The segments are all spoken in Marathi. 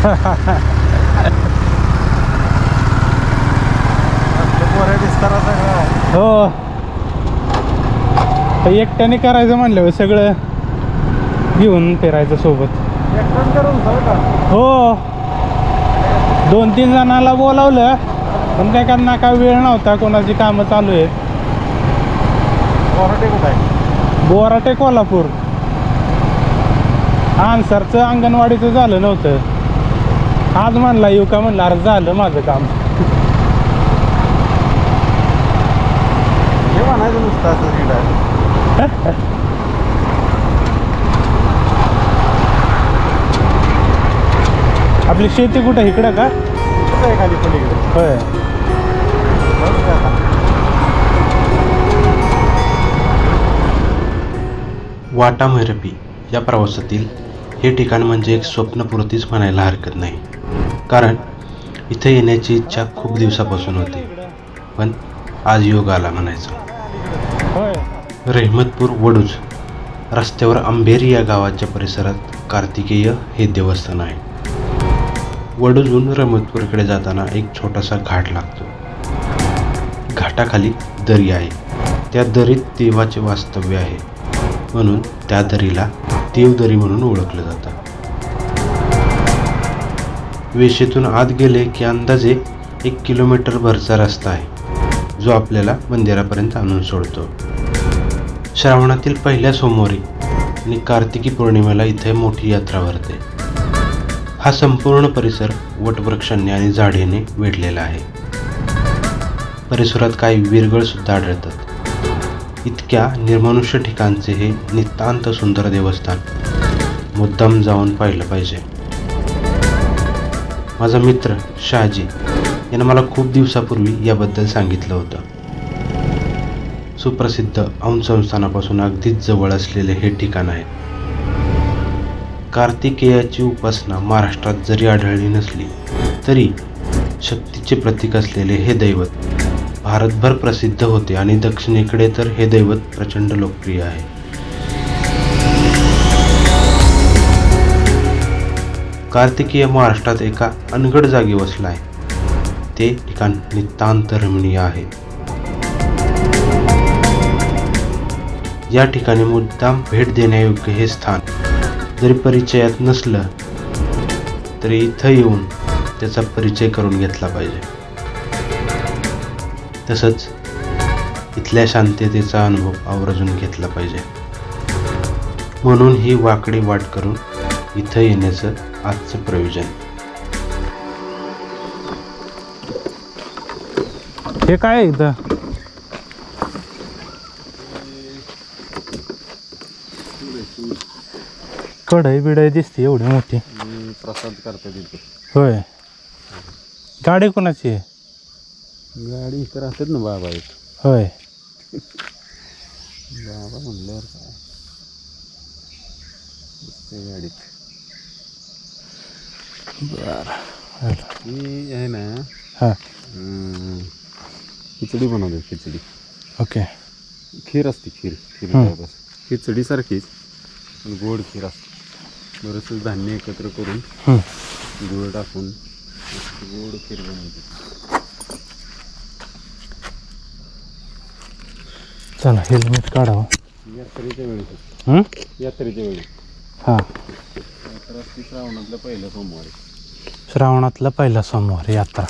हो एकट्याने करायचं म्हणलं सगळं घेऊन फिरायचं सोबत. हो 2-3 जणांना बोलावलं पण काय त्यांना काय वेळ नव्हता, कोणाची कामं चालू आहेत. बोराटे कुठं आहे? बोराटे कोल्हापूर. आन्सरचं अंगणवाडीचं झालं नव्हतं, आज म्हणला येऊ का, म्हणलं अरे झालं माझं काम. हे म्हणायचं नुसतं असं रीड आपली शेती कुठं इकडं का? कुठं आहे खाली पलीकडे? होय. वाटामैरपी या प्रवासातील हे ठिकाण म्हणजे एक स्वप्नपूर्तीच म्हणायला हरकत नाही, कारण इथे येण्याची इच्छा खूप दिवसापासून होती, पण आज योग आला म्हणायचं. रेहमतपूर वडूज रस्त्यावर अंबेरी या गावाच्या परिसरात कार्तिकेय हे देवस्थान आहे. वडूजहून रेहमतपूरकडे जाताना एक छोटासा घाट लागतो. घाटाखाली दरी आहे, त्या दरीत देवाचे वास्तव्य आहे, म्हणून त्या दरीला देवदरी म्हणून ओळखलं जातं. वेशीतून आत गेले की अंदाजे 1 किलोमीटर भरचा रस्ता आहे, जो आपल्याला मंदिरापर्यंत आणून सोडतो. श्रावणातील पहिल्या सोमवारी आणि कार्तिकी पौर्णिमेला इथे मोठी यात्रा भरते. हा संपूर्ण परिसर वटवृक्षांनी आणि झाडीने वेढलेला आहे. परिसरात काही विरगळ सुद्धा आढळतात. इतक्या निर्मनुष्य ठिकाणचे हे नितांत सुंदर देवस्थान मुद्दाम जाऊन पाहिलं पाहिजे. माझा मित्र शहाजी यानं मला खूप दिवसापूर्वी याबद्दल सांगितलं होतं. सुप्रसिद्ध औंध संस्थानापासून अगदीच जवळ असलेले हे ठिकाण आहे. कार्तिकेयाची उपासना महाराष्ट्रात जरी आढळली नसली तरी शक्तीचे प्रतीक असलेले हे दैवत भारतभर प्रसिद्ध होते आणि दक्षिणेकडे तर हे दैवत प्रचंड लोकप्रिय आहे. कार्तिकेय महाराष्ट्रात एका अनगढ जागी वसला आहे. ते ठिकाण नितांत रमणीय आहे. या ठिकाणी मुद्दाम भेट देण्यायोग्य हे स्थान जरी परिचयात नसलं तरी इथं येऊन त्याचा परिचय करून घेतला पाहिजे. तसंच इथल्या शांततेचा अनुभव आवर्जून घेतला पाहिजे. म्हणून ही वाकडी वाट करून इथं येण्याचं आजचं प्रयोजन. हे काय आहे इथं? कढई बिढई दिसते एवढी मोठी. प्रसाद करते तिथे. होय. गाडी कोणाची आहे? गाडी इथं राहतात ना बाबा एक. होय. बाबा म्हणल्यावर काय गाडीत. बरं ही आहे ना. हां खिचडी बनवते. खिचडी. ओके. खीर असते. खीर खिचडी सारखीच गोड खीर असते. बरंचसं धान्य एकत्र करून गुळ टाकून गोड खीर बनवते. चला हेल्मेट काढावं. यात्रेच्या वेळी. यात्रेच्या वेळी. हां यात्रा असते श्रावणातला पहिला सोमवारी. श्रावणातला पहिला सोमवार यात्रा.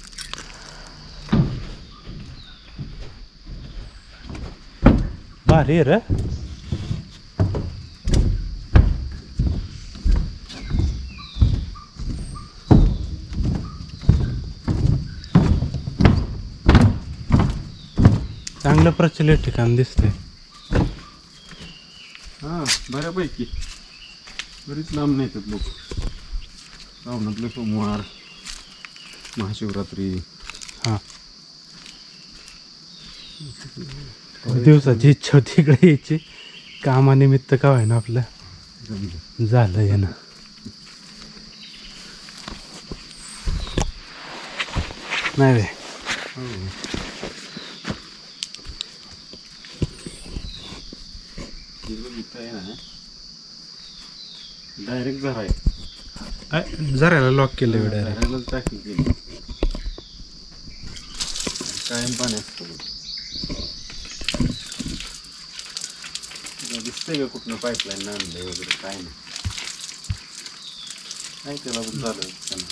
भारी रे. चांगलं प्रचलित ठिकाण दिसते. हां बऱ्यापैकी बरीच लांब नाही येतात लोक. श्रावणातले सोमवार, महाशिवरात्री. हां दिवसाची इच्छा होती इकडे यायची. कामानिमित्त का व्हायना आपलं झालं आहे ना. नाही रे. डायरेक्ट घर आहे. झरायला लॉक केलं वेळ घराला टाकी केली कायम पाण्यात दिसतंय का कुठनं पाईपलाईन आणलंय वगैरे काय नाही त्याला पण झालं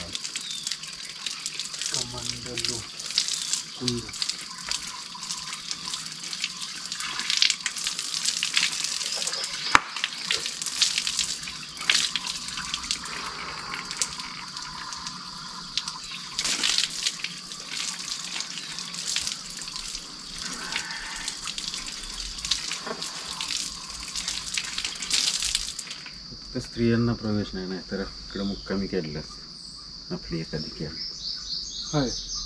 तर स्त्रियांना प्रवेश नाही तर इकडं मुक्कामी केलेलं असतं आपली एखादी कॅब होय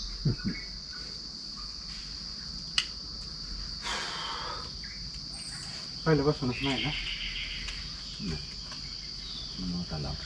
पहिल्यापासूनच नाही ना मोठा लाभ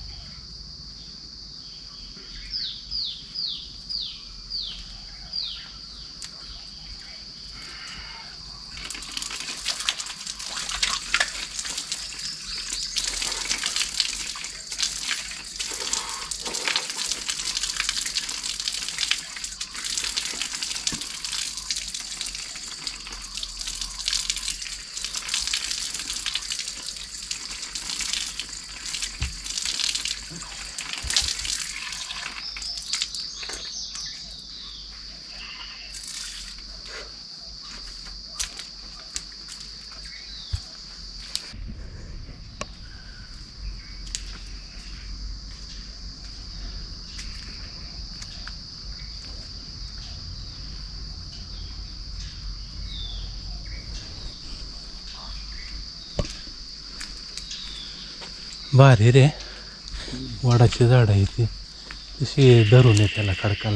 भारी रे वडाची झाड आहे ती तशी धरून आहे त्याला खडकाला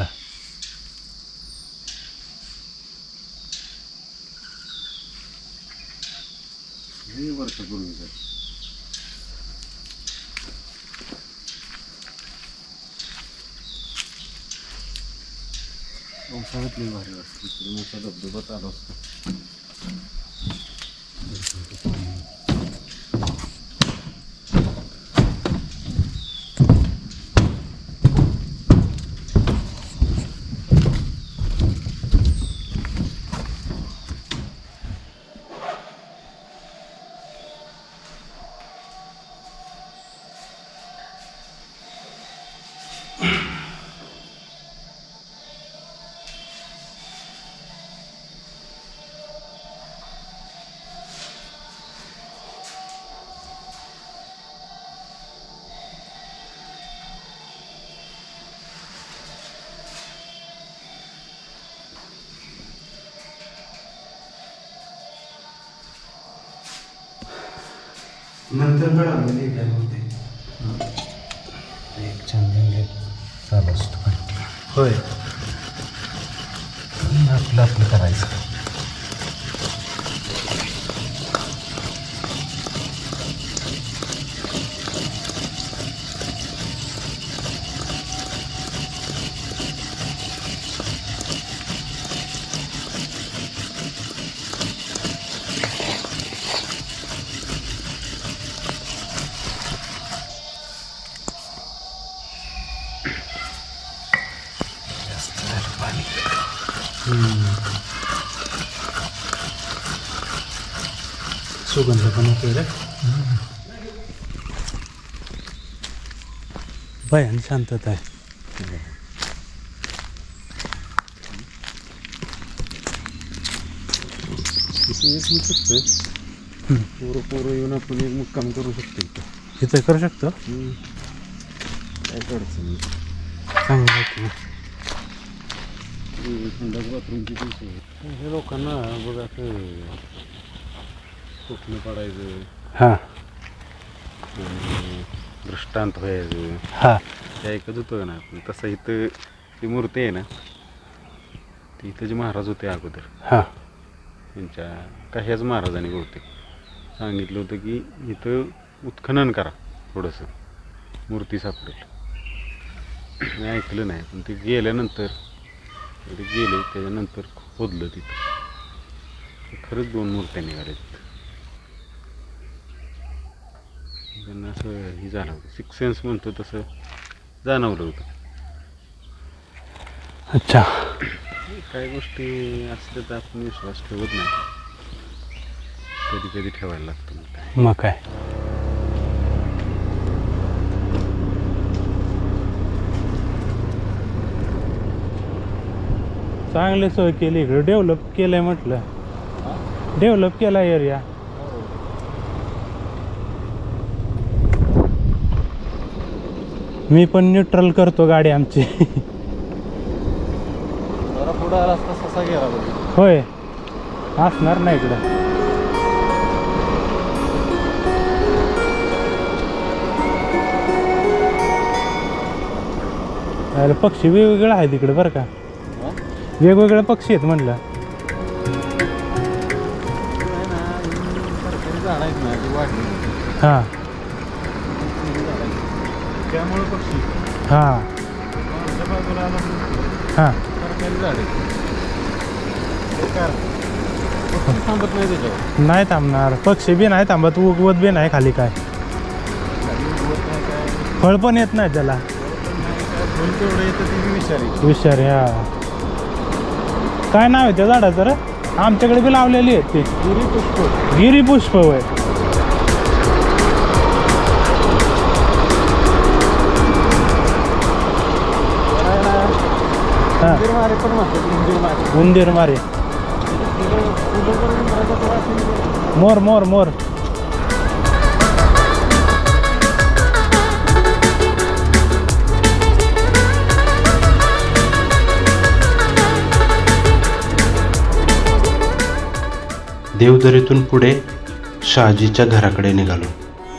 वर्षापूर्वी पावसाळ्यातली भारी वाटते मोठा धबधबा चालू असतो नंतर कळालं काय होते एक चंदन चालू असतो होय आपलं आपलं करायचं सुगंध पण होतोय रे भयान शांतता आहे येऊ शकतोय पोरं येऊन आपण एक मुक्काम करू शकतो इथं करू शकतो काय अडचण नाही चांगलं आहे की संडास बाथरूमची पण सोय हे लोकांना बघ असं स्वप्न पडायचं हां दृष्टांत व्हायचं हां ते ऐकत होतं ना पण तसं इथं ती मूर्ती आहे ना ती इथं जे महाराज होते अगोदर हां त्यांच्या काह्याच महाराजांनी बहुतेक सांगितलं होतं की इथं उत्खनन करा थोडंसं मूर्ती सापडेल मी ऐकलं नाही पण ते गेल्यानंतर ते गेले त्याच्यानंतर खोदलं तिथं खरंच 2 मूर्त्या निघाल्या तिथं त्यांना असं हे झालं होतं, सिक्स सेन्स म्हणतो तसं जाणवलं होतं. अच्छा. काही गोष्टी असतात आपण विश्वास ठेवत नाही, कधी कधी ठेवायला लागतो. मग काय. चांगली सोय केली इकडे, डेव्हलप केलंय म्हटलं, डेव्हलप केला एरिया. मी पण न्यूट्रल करतो गाडी आमची. जरा पुढे आला असता ससा गेला बघ. होय, असणार नाही इकडं. अरे पक्षी वेगवेगळे आहेत इकडे बरं का, वेगवेगळे पक्षी आहेत म्हणलं. झाड आहेत ना ती वाढली, हां त्यामुळे पक्षी हां बाजूला आला हां. सरकारी झाड आहे, थांबत नाही त्याच्यावर. नाही थांबणार, पक्षी बी नाही थांबत, उगवत बी नाही खाली काय, फळ पण येत नाही त्याला. तेवढं येतं ती विषारी. विषारी. हा, काय नाव आहे त्या झाडाचं रे? आमच्याकडे बी लावलेली आहेत ते. गिरीपुष्प. गिरीपुष्प होय. हा, मारे पण म्हणतात, उंदीर मारे. उंदीर मारे. मोर मोर मोर. देवदरीतून पुढे शहाजीच्या घराकडे निघालो.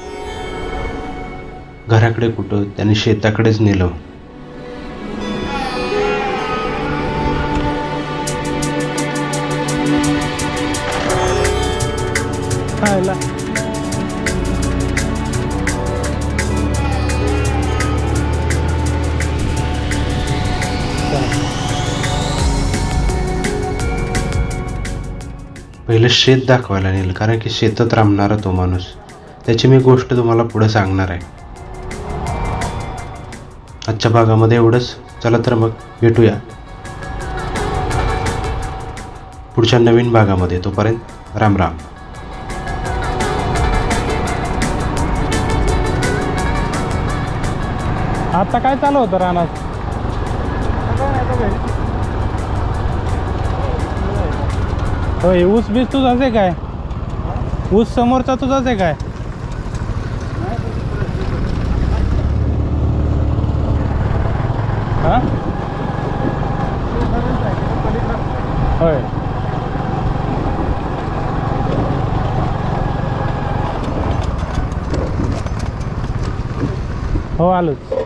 घराकडे कुठं, त्याने शेताकडेच नेलं. खायला पहिलं शेत दाखवायला नेलं, कारण की शेतात राबणारा तो माणूस, त्याची मी गोष्ट तुम्हाला पुढे सांगणार आहे. आजच्या भागामध्ये एवढंच. चला तर मग भेटूया पुढच्या नवीन भागामध्ये. तोपर्यंत राम राम. आता काय चालू होतं रानात? होय, ऊस बीस तुझाच आहे काय? ऊस समोरचा तुझाच आहे काय? हा, होय. हो, आलोच.